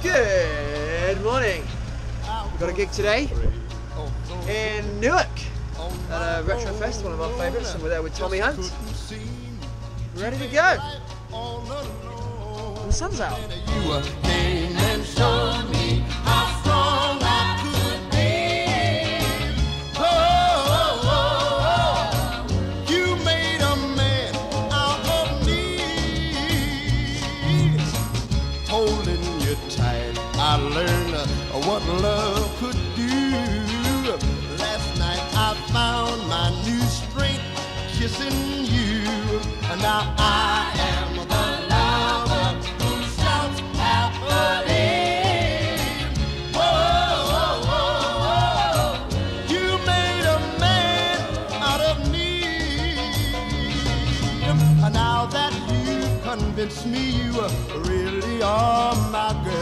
Good morning. We've got a gig today in Newark at a retro fest, one of our favourites, and we're there with Tommy Hunt. Ready to go. And the sun's out. You came and showed me how strong I could be. Oh, you made a man out of me. Holding you tight, I learned what love could do. Last night I found my new strength kissing you, and now I am the lover who shouts happily. Whoa, you made a man out of me, and now that you convinced me you really are my girl.